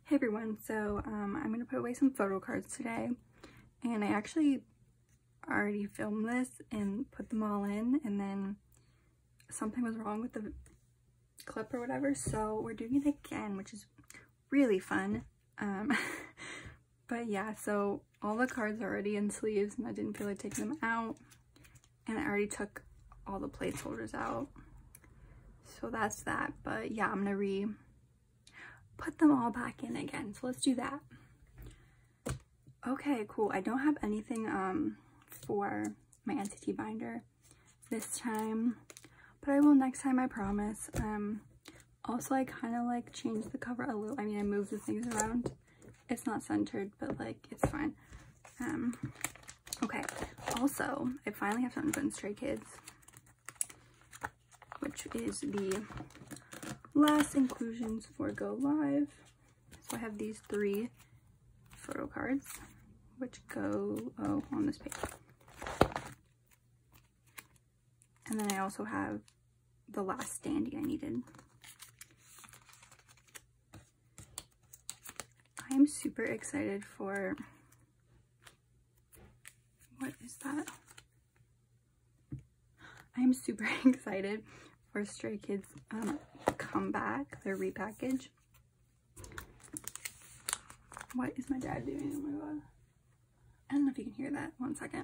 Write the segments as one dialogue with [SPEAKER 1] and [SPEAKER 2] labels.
[SPEAKER 1] Hey everyone, so I'm gonna put away some photo cards today, and I actually already filmed this and put them all in, and then something was wrong with the clip or whatever, so we're doing it again, which is really fun. But yeah, so all the cards are already in sleeves and I didn't feel like taking them out, and I already took all the placeholders out, so that's that. But yeah, I'm gonna put them all back in again, so let's do that. Okay, cool. I don't have anything for my entity binder this time, but I will next time, I promise. Also, I kind of like changed the cover a little. I mean, I moved the things around. It's not centered, but like it's fine. Okay, also I finally have something to put in Stray Kids, which is the last inclusions for Go Live. So I have these 3 photo cards which go on this page, and then I also have the last standee I needed. I am super excited for, what is that? I am super excited for Stray Kids comeback, their repackage. What is my dad doing? Oh my god. I don't know if you can hear that. One second.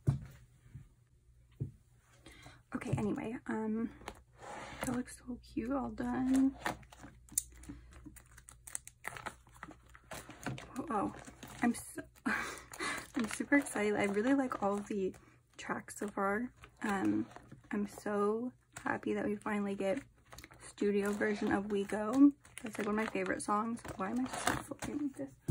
[SPEAKER 1] Okay, anyway, that looks so cute, all done. Oh, I'm super excited. I really like all of the tracks so far. I'm so happy that we finally get studio version of We Go. That's like one of my favorite songs. Why am I so flipping like this?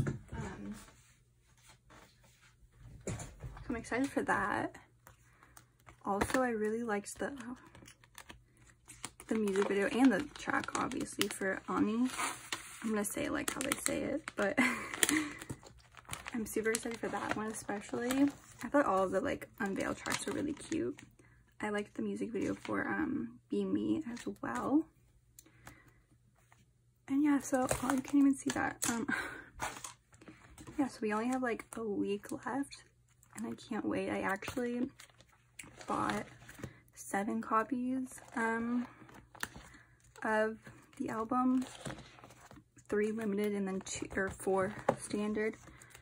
[SPEAKER 1] So I'm excited for that. Also, I really liked the music video and the track, obviously, for Ani. I'm gonna say it like how they say it, but I'm super excited for that one especially. I thought all of the like unveiled tracks were really cute. I liked the music video for Be Me as well. And yeah, so oh, you can't even see that. Yeah, so we only have like a week left, and I can't wait. I actually bought 7 copies of the album, 3 limited and then 4 standard,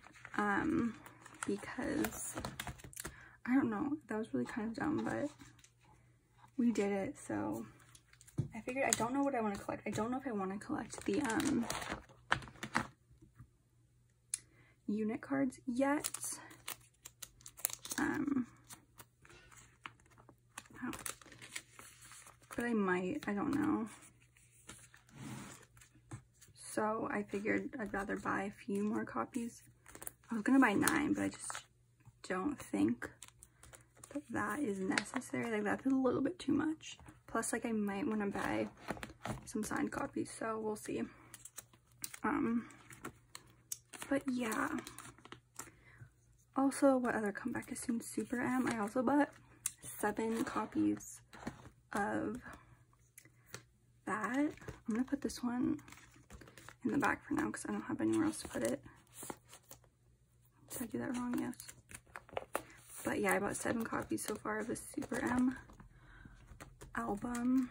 [SPEAKER 1] because I don't know, that was really kind of dumb, but we did it. So I figured, I don't know what I want to collect. I don't know if I want to collect the unit cards yet. But I might, I don't know. So I figured I'd rather buy a few more copies. I was gonna buy 9, but I just don't think that is necessary. Like, that's a little bit too much. Plus, like, I might want to buy some signed copies, so we'll see. But yeah. Also, what other comeback is soon? Super M. I also bought 7 copies of that. I'm gonna put this one in the back for now because I don't have anywhere else to put it. Did I do that wrong? Yes. But yeah, I bought 7 copies so far of the Super M album.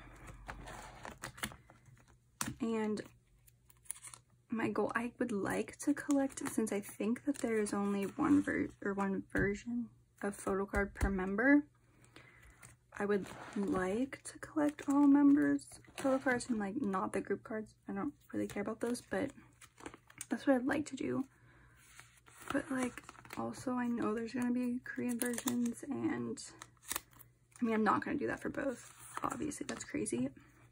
[SPEAKER 1] And my goal, I would like to collect, since I think that there is only one version of photo card per member, I would like to collect all members' photo cards and like not the group cards. I don't really care about those, but that's what I'd like to do. But like, also I know there's gonna be Korean versions, and I mean, I'm not gonna do that for both, obviously. That's crazy.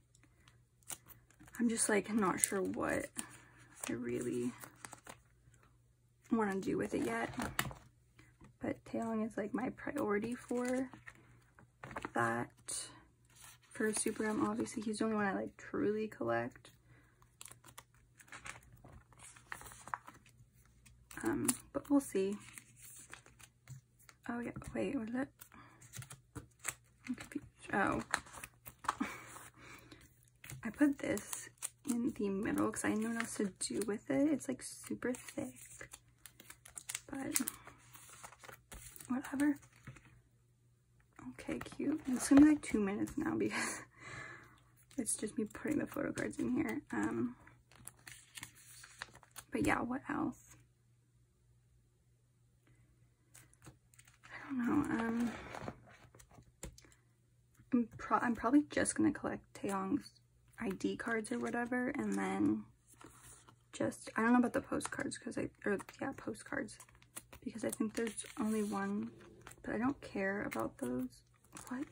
[SPEAKER 1] I'm just like not sure what I really want to do with it yet, but Taeyong is like my priority for that. For Super M, obviously he's the only one I like truly collect. But we'll see. Oh yeah, wait, what is it? I'm confused. Oh, I put this in the middle because I didn't know what else to do with it. It's like super thick, but whatever. Okay, cute. And it's gonna be like 2 minutes now because it's just me putting the photo cards in here. But yeah, what else? I don't know. I'm probably just gonna collect Taeyong's ID cards or whatever, and then just, I don't know about the postcards postcards, because I think there's only one, but I don't care about those. What?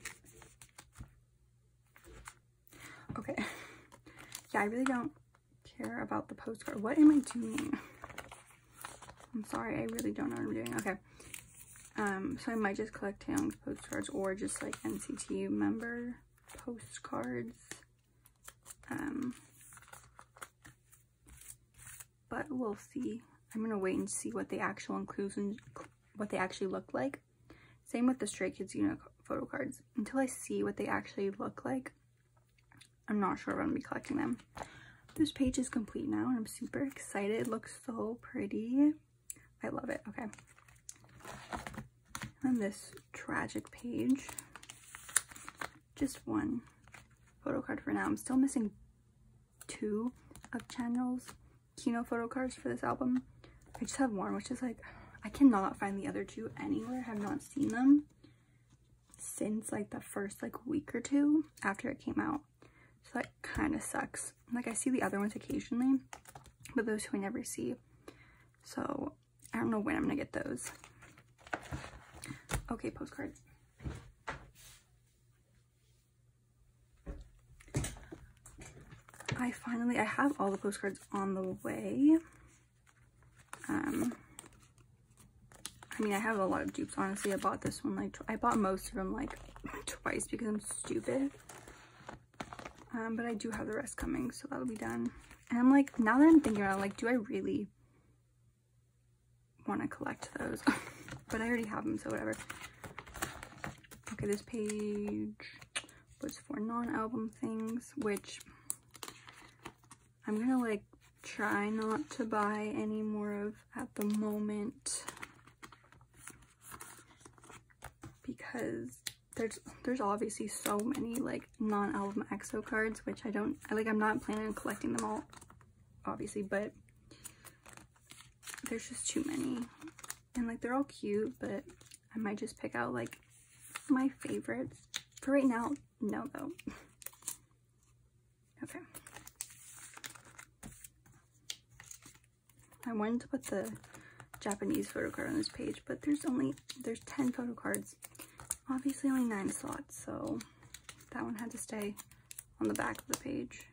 [SPEAKER 1] Okay. Yeah, I really don't care about the postcard. What am I doing? I'm sorry, I really don't know what I'm doing. Okay. So I might just collect Taeyong's postcards or just like NCT member postcards. But we'll see. I'm gonna wait and see what the actual inclusion, what they actually look like. Same with the Stray Kids photo cards. Until I see what they actually look like, I'm not sure if I'm gonna be collecting them. This page is complete now and I'm super excited. It looks so pretty. I love it. Okay. And this tragic page, just one photo card for now. I'm still missing 2 of Chanyeol's Kino photo cards for this album. I just have one, which is like, I cannot find the other 2 anywhere. I have not seen them since like the first like week or 2 after it came out. So that kind of sucks. Like I see the other ones occasionally, but those 2 I never see. So I don't know when I'm gonna get those. Okay, postcards. I have all the postcards on the way. I mean, I have a lot of dupes, honestly. I bought this one, like, I bought most of them, like, twice because I'm stupid. But I do have the rest coming, so that'll be done. And I'm like, now that I'm thinking about it, like, do I really want to collect those? But I already have them, so whatever. Okay, this page was for non-album things, which I'm gonna like try not to buy any more of at the moment, because there's obviously so many like non-album EXO cards, which I'm not planning on collecting them all, obviously, but there's just too many. And like they're all cute, but I might just pick out like my favorites. For right now, no though. Okay. I wanted to put the Japanese photo card on this page, but there's 10 photo cards. Obviously only 9 slots, so that one had to stay on the back of the page.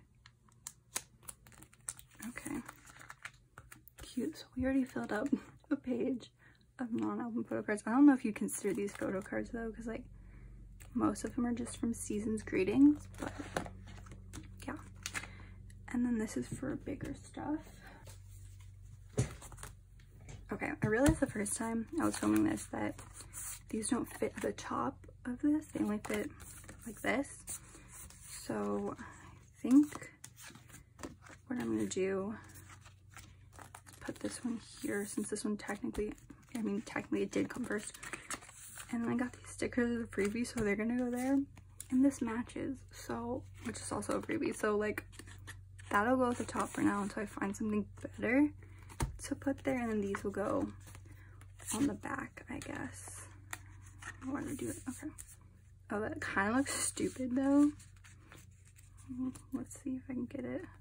[SPEAKER 1] Okay. Cute. So we already filled up a page of non-album photo cards. I don't know if you consider these photo cards though, because like most of them are just from Season's greetings, but yeah. And then this is for bigger stuff. Okay, I realized the first time I was filming this that these don't fit the top of this. They only fit like this. So I think what I'm gonna do is put this one here, since this one technically it did come first. And then I got these stickers as a freebie, so they're gonna go there. And this matches, so, which is also a freebie. So like, that'll go at the top for now until I find something better to put there. And then these will go on the back, I guess. I want to do it, okay. Oh, that kind of looks stupid though. Let's see if I can get it.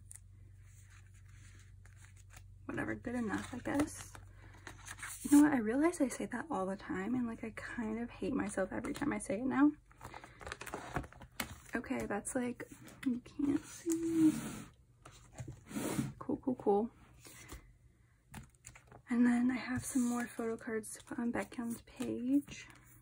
[SPEAKER 1] Whatever, good enough, I guess. You know what, I realize I say that all the time, and like I kind of hate myself every time I say it now. Okay, that's like, you can't see. Cool, cool, cool. And then I have some more photo cards to put on Baekhyun's page.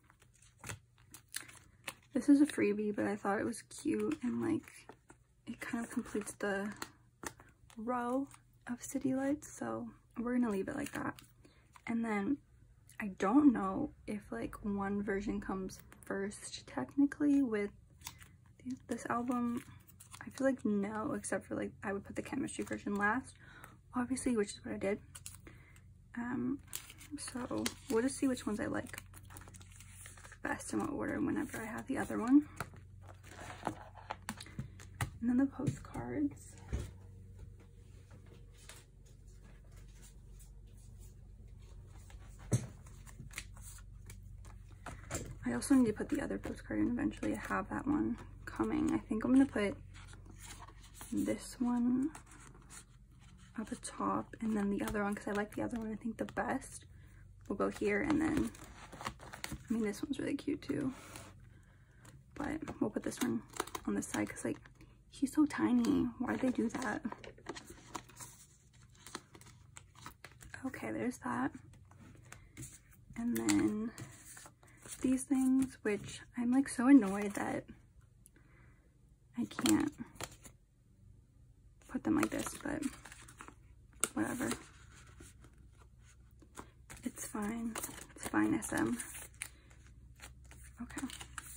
[SPEAKER 1] This is a freebie, but I thought it was cute, and like it kind of completes the row of city lights, so we're gonna leave it like that. And then I don't know if like one version comes first technically with this album. I I feel like no, except for like I would put the chemistry version last, obviously, which is what I did. So we'll just see which ones I like best in what order whenever I have the other one. And then the postcards. I also need to put the other postcard in eventually. I have that one coming. I think I'm gonna put this one up at top, and then the other one, because I like the other one I think the best, will go here. And then, I mean, this one's really cute too, but we'll put this one on this side because like he's so tiny. Why'd they do that? Okay, there's that. And then these things, which I'm like so annoyed that I can't put them like this, but whatever. It's fine. It's fine, SM. Okay.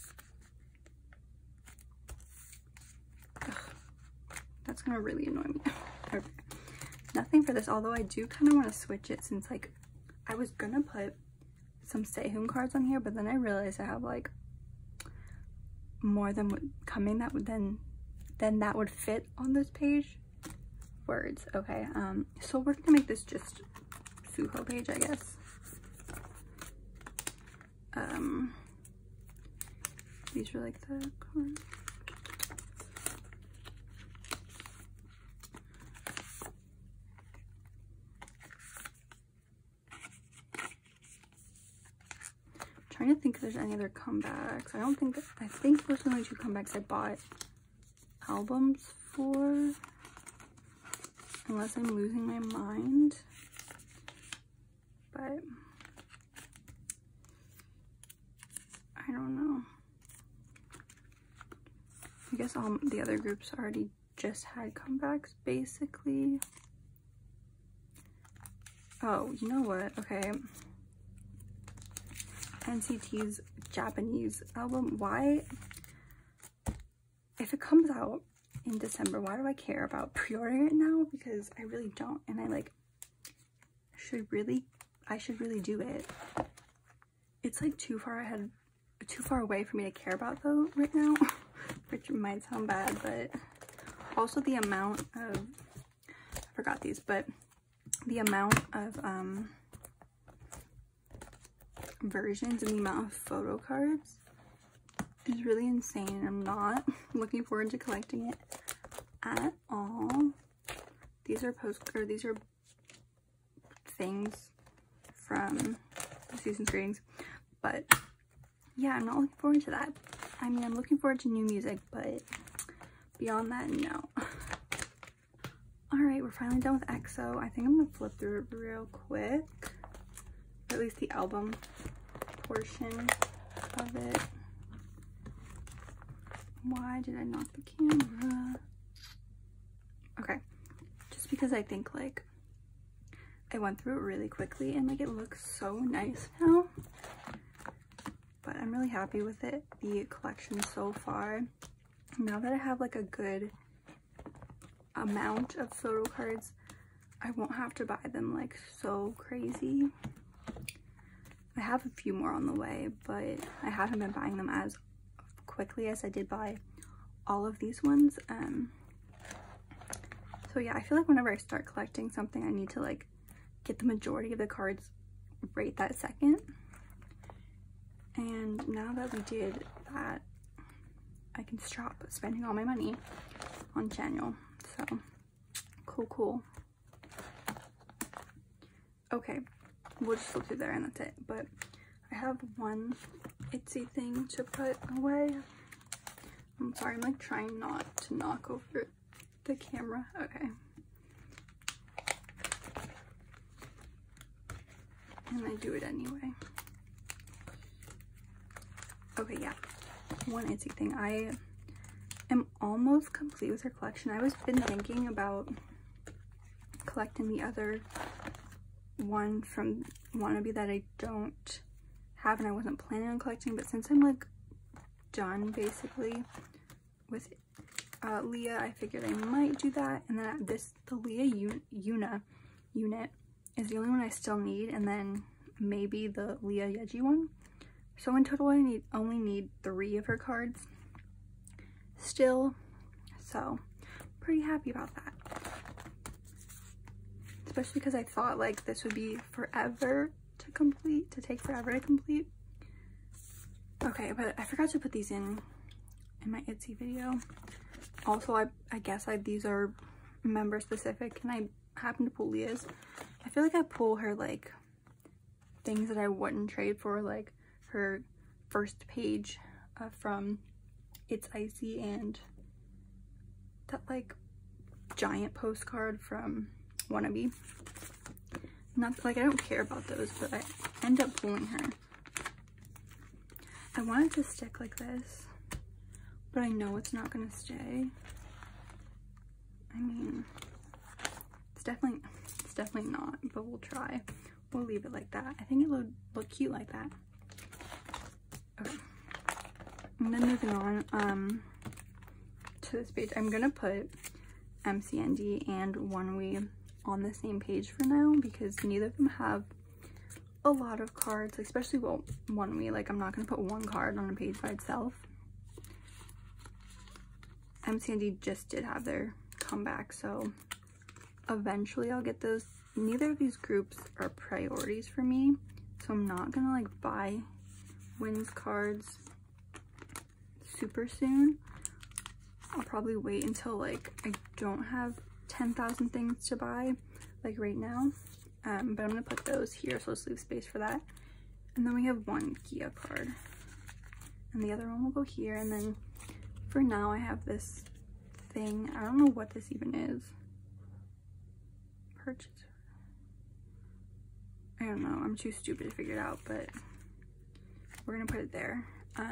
[SPEAKER 1] Ugh, that's gonna really annoy me. Okay. Nothing for this, although I do kind of want to switch it, since like I was gonna put some Sehun cards on here, but then I realized I have like more than what coming that would then that would fit on this page. Words. Okay, so we're gonna make this just Suho page, I guess. These are like the cards. Trying to think if there's any other comebacks. I think those are the only two comebacks I bought albums for, unless I'm losing my mind. But I don't know. I guess all the other groups already just had comebacks basically. Oh, you know what? Okay. NCT's Japanese album. Why, if it comes out in December, why do I care about pre-ordering it now? Because I really don't, and I should really do it. It's like too far away for me to care about though right now, which might sound bad, but also the amount of, I forgot these, but the amount of versions and the amount of photo cards is really insane, and I'm not looking forward to collecting it at all. These are these are things from the season's greetings, but yeah, I'm not looking forward to that. I mean, I'm looking forward to new music, but beyond that, no. All right, we're finally done with EXO. I think I'm gonna flip through it real quick, or at least the album portion of it. Why did I knock the camera? Okay, just because I think like I went through it really quickly and like it looks so nice now. But I'm really happy with it, the collection so far. Now that I have like a good amount of photo cards, I won't have to buy them like so crazy. I have a few more on the way, but I haven't been buying them as quickly as I did buy all of these ones. So yeah, I feel like whenever I start collecting something, I need to like get the majority of the cards right that second. And now that we did that, I can stop spending all my money on Chanyeol. So cool. Okay, we'll just flip through there and that's it. But I have one itsy thing to put away. I'm sorry, I'm like trying not to knock over the camera. Okay. And I do it anyway. Okay, yeah. One itsy thing. I am almost complete with her collection. I was been thinking about collecting the other one from Wannabe that I don't have and I wasn't planning on collecting, but since I'm like done basically with Leah, I figured I might do that. And then the Leah unit is the only one I still need, and then maybe the Leah Yeji one. So in total, I only need 3 of her cards still. So pretty happy about that. Especially because I thought like this would be forever to take forever to complete. Okay, but I forgot to put these in my Etsy video. Also, I guess these are member specific, and I happen to pull Leah's. I feel like I pull her like things that I wouldn't trade for, like her first page from It's Icy, and that like giant postcard from Wannabe. Not like I don't care about those, but I end up pulling her. I want it to stick like this, but I know it's not gonna stay. I mean, it's definitely not, but we'll try. We'll leave it like that. I think it would look cute like that. Okay. And then moving on to this page, I'm gonna put MCND and OneWe on the same page for now, because neither of them have a lot of cards, especially, well, OneWe. Like, I'm not gonna put one card on a page by itself. MCND just did have their comeback, so eventually I'll get those. Neither of these groups are priorities for me, so I'm not gonna like buy Wins cards super soon. I'll probably wait until like I don't have 10,000 things to buy like right now, but I'm gonna put those here, so let's leave space for that. And then we have one Kia card, and the other one will go here. And then for now I have this thing. I don't know what this even is. Purchase. I don't know. I'm too stupid to figure it out, but we're gonna put it there.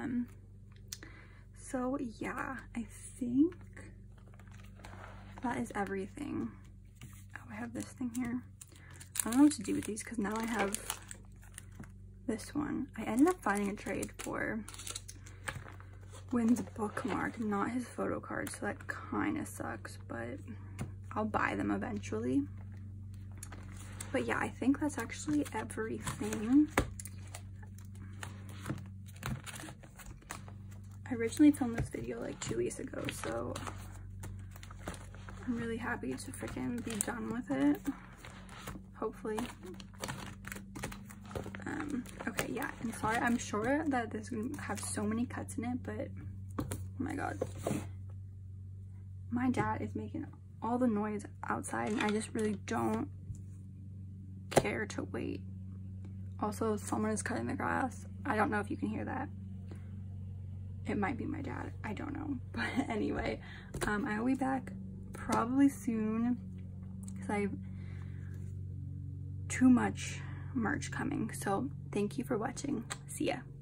[SPEAKER 1] So yeah, I think that is everything. Oh, I have this thing here. I don't know what to do with these because now I have this one. I ended up finding a trade for Wynn's bookmark, not his photo card, so that kind of sucks, but I'll buy them eventually. But yeah, I think that's actually everything. I originally filmed this video like 2 weeks ago, so I'm really happy to freaking be done with it, hopefully. Okay, yeah, I'm sorry. I'm sure that this is gonna have so many cuts in it, but oh my god. My dad is making all the noise outside, and I just really don't care to wait. Also, someone is cutting the grass. I don't know if you can hear that. It might be my dad, I don't know. But anyway, I will be back probably soon because I have too much merch coming. So thank you for watching. See ya.